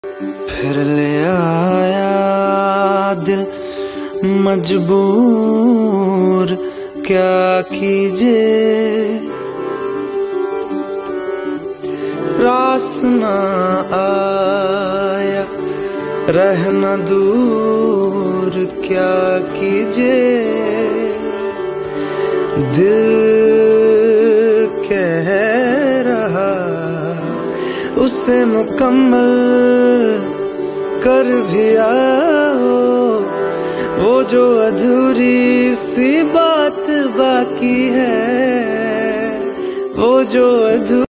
फिर ले आया दिल मजबूर, क्या कीजिए रास ना आया, रहना दूर, क्या कीजिए दिल कह रहा उसे मुकम्मल कर भी आओ, वो जो अधूरी सी बात बाकी है, वो जो अधूरी